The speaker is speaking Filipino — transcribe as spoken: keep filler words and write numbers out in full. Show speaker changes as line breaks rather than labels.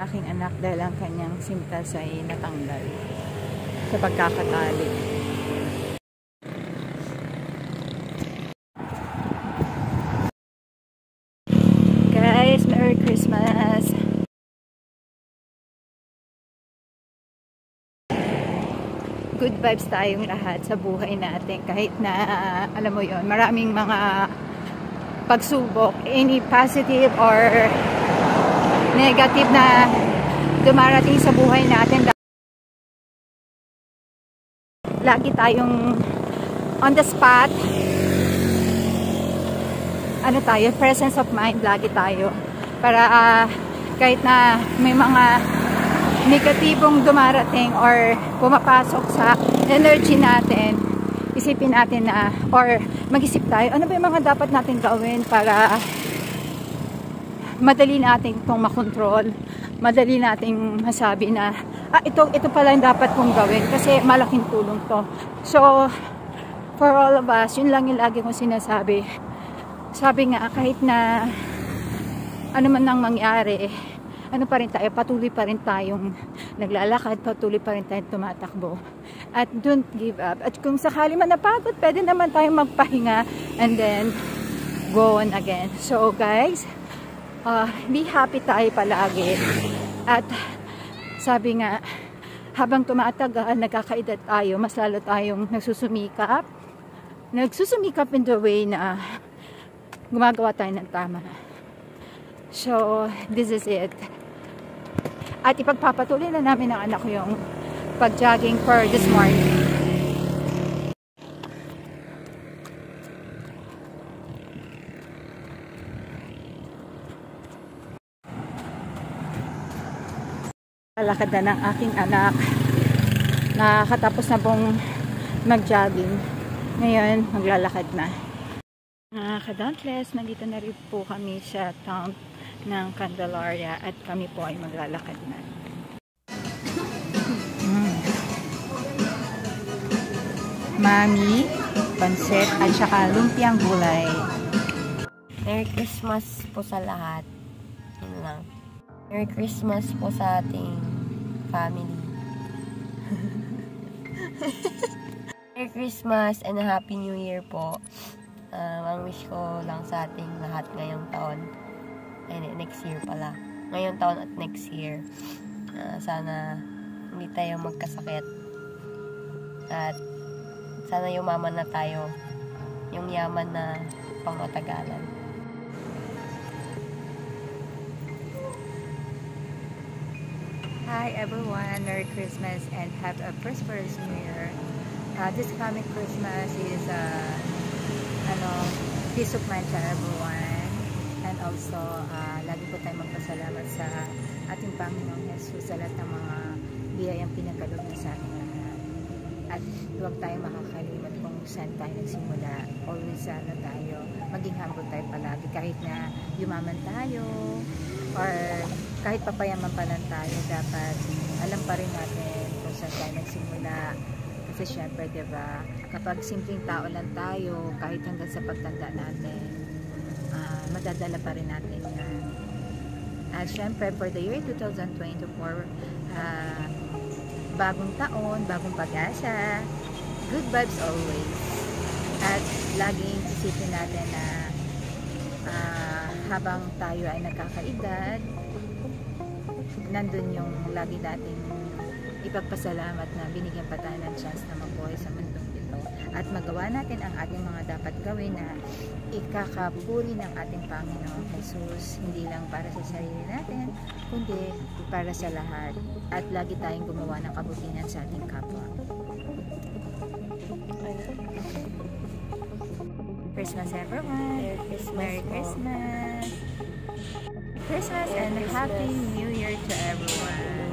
Aking anak dahil ang kanyang sintas ay natanggal sa pagkakatali. Guys, Merry Christmas! Good vibes tayong lahat sa buhay natin kahit na, alam mo yon, maraming mga pagsubok, any positive or negative na dumarating sa buhay natin. Lagi tayong on the spot. Ano tayo? Presence of mind. Lagi tayo. Para uh, kahit na may mga negatibong dumarating or pumapasok sa energy natin, isipin natin na, or mag-isip tayo, ano ba yung mga dapat natin gawin para madali natin itong makontrol, madali nating masabi na, ah, ito, ito pala yung dapat kong gawin kasi malaking tulong to. So, for all of us, yun lang yung lagi kong sinasabi. Sabi nga, kahit na ano man nang mangyari, ano pa rin tayo, patuloy pa rin tayong naglalakad, patuloy pa rin tayong tumatakbo. At don't give up. At kung sakali man napagod, pwede naman tayong magpahinga and then go on again. So guys, uh, be happy tayo palagi. At sabi nga, habang tumatagal, nagkakaedad tayo, mas lalo tayong nagsusumikap. Nagsusumikap in the way na gumagawa tayo ng tama. So, this is it. At ipagpapatuloy na namin ng anak ko yung pag-jogging for this morning. Lalakad na ng aking anak. Nakakatapos na pong mag-jogging. Ngayon, maglalakad na. Mga ka-dauntless, nandito na rin po kami sa town ng Candelaria at kami po ay maglalakad na. Mm. Mami, pansit at saka lumpiang gulay.
Merry Christmas po sa lahat. Yun lang. Merry Christmas po sa ating family. Merry Christmas and a Happy New Year po. Um, ang wish ko lang sa ating lahat ngayong taon, ay next year pala, ngayong taon at next year, uh, sana hindi tayo magkasakit at sana yumaman na tayo, yung yaman na pangmatagalan.
Hi everyone, Merry Christmas and have a prosperous New Year. Uh, this coming Christmas is uh, ano, peace of mind sa everyone, and also uh, lagi po tayo magpasalamat sa ating Panginoong Jesus sa lahat ng mga biyayang pinagkaloob niya sa ating lahat. At huwag tayo makakalimot kung saan tayo nagsimula. Always ano tayo, maging humble tayo palagi kahit na yumaman tayo or kahit papayaman pa lang tayo, dapat alam pa rin natin kung saan tayo nagsimula. Kasi syempre, diba, kapag simpleng tao lang tayo, kahit hanggang sa pagtanda natin, uh, madadala pa rin natin yan. At syempre, for the year two thousand twenty-four, uh, bagong taon, bagong pag-asa, good vibes always. At laging isipin natin na uh, habang tayo ay nagkakaedad, nandun yung lagi nating ipagpasalamat na binigyan pa tayo ng chance na mabuhay sa mundong ito at magawa natin ang ating mga dapat gawin na ikakapuri ng ating Panginoong Jesus, hindi lang para sa sarili natin kundi para sa lahat, at lagi tayong gumawa ng kabutihan sa ating kapwa. Christmas everyone!
Merry Christmas!
Merry Christmas! Christmas and Happy New Year to everyone!